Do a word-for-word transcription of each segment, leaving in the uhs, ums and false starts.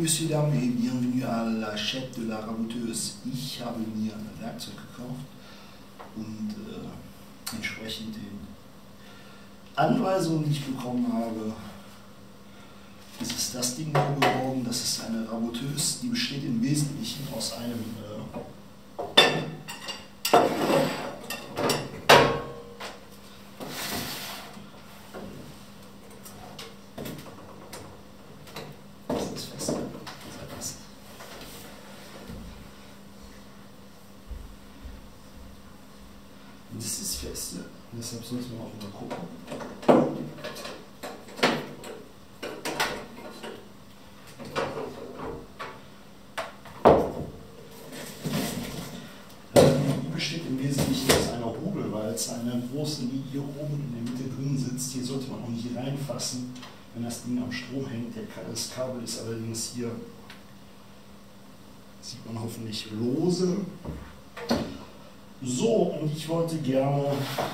messieurs, dames et bienvenue à la chaîne de la raboteuse. Ich habe mir ein Werkzeug gekauft und äh, entsprechend den Anweisungen, die ich bekommen habe, ist es das Ding hier geworden. Das ist eine Raboteuse, die besteht im Wesentlichen aus einem äh, das ist fest, ja. Deshalb sollten wir auch mal gucken. Die besteht im Wesentlichen aus einer Hobel, weil es eine große Linie oben in der Mitte drin sitzt. Hier sollte man auch nicht reinfassen, wenn das Ding am Strom hängt. Das Kabel ist allerdings hier, sieht man hoffentlich, lose. So, und ich wollte gerne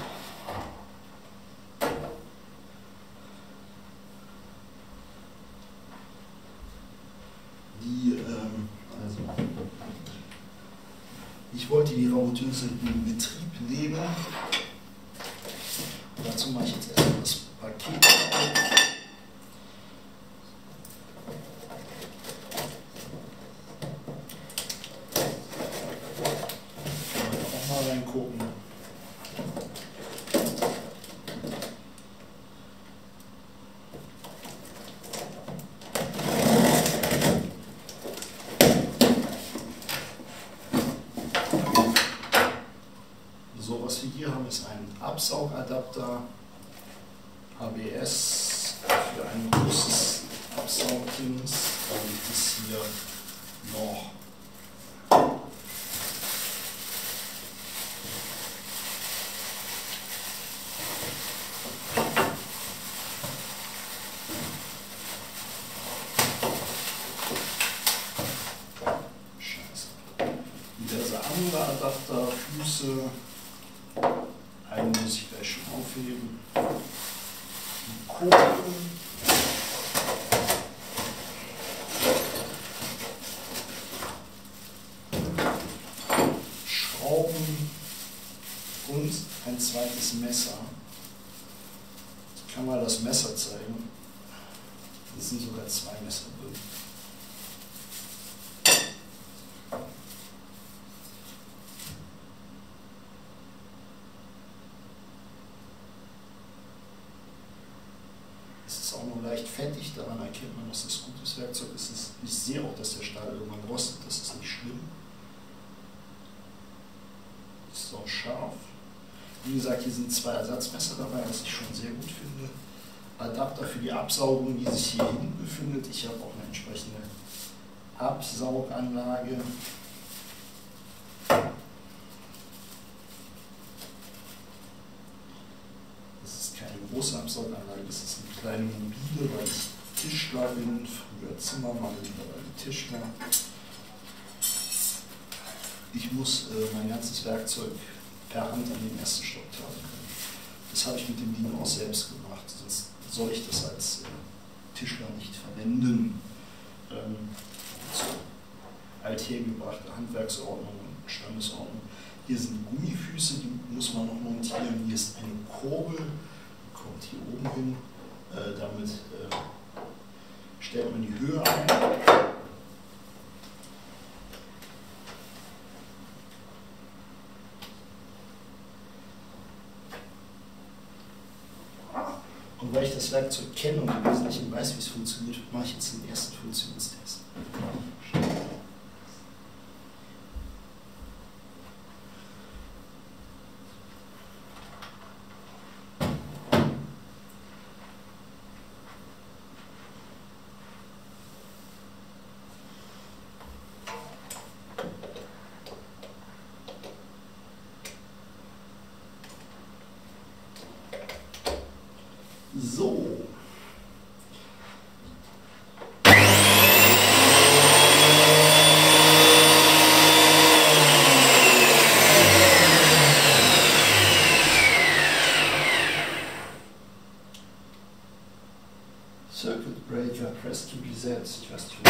die, ähm, also ich wollte die Raboteuse in Betrieb nehmen. Und dazu mache ich jetzt erstmal das Paket auf. Reingucken. So, was wir hier haben, ist ein Absaugadapter, A B S für ein großes Absaugdings. Dann gibt es hier noch diverse andere Adapter, Füße, einen muss ich gleich schon aufheben, die Kurbeln, Schrauben und ein zweites Messer. Ich kann mal das Messer zeigen, es sind sogar zwei Messer drin. Es ist auch noch leicht fettig, daran erkennt man, dass das gutes Werkzeug ist. Ich sehe auch, dass der Stahl irgendwann rostet, das ist nicht schlimm. Das ist auch scharf. Wie gesagt, hier sind zwei Ersatzmesser dabei, was ich schon sehr gut finde. Adapter für die Absaugung, die sich hier hinten befindet. Ich habe auch eine entsprechende Absauganlage. Keine große Absauganlage, das ist eine kleine mobile, weil ich Tischler bin, früher Zimmermann, mittlerweile Tischler. Ich muss äh, mein ganzes Werkzeug per Hand an den ersten Stock tragen können. Das habe ich mit dem Ding auch selbst gemacht, sonst soll ich das als äh, Tischler nicht verwenden. Ähm, so althergebrachte Handwerksordnung und Standesordnung. Hier sind Gummifüße, die muss man noch montieren. Hier ist eine Kurbel. Kommt hier oben hin, äh, damit äh, stellt man die Höhe ein. Und weil ich das Werkzeug kenne und im Wesentlichen weiß, wie es funktioniert, mache ich jetzt den ersten Funktionstest. So. Circuit Breaker, Press to Reset, ich weiß nicht,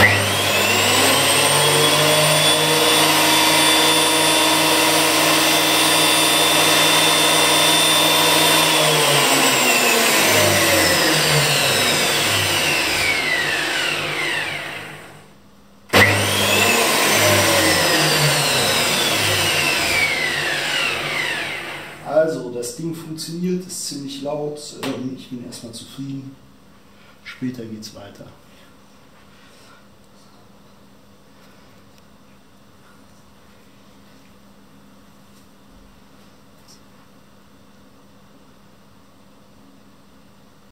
Also, das Ding funktioniert, ist ziemlich laut, ich bin erstmal zufrieden. Später geht's weiter.